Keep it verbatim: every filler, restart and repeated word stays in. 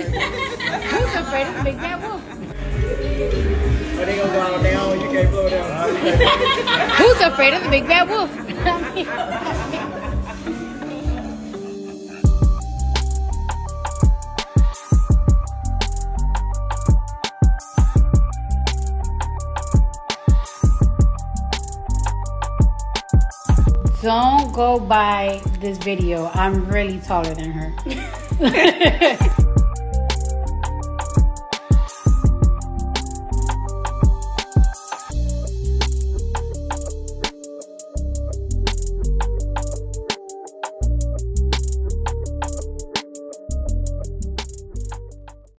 Who's afraid of the big bad wolf? Are they gonna go on down? You can't blow down. Who's afraid of the big bad wolf? Don't go by this video. I'm really taller than her.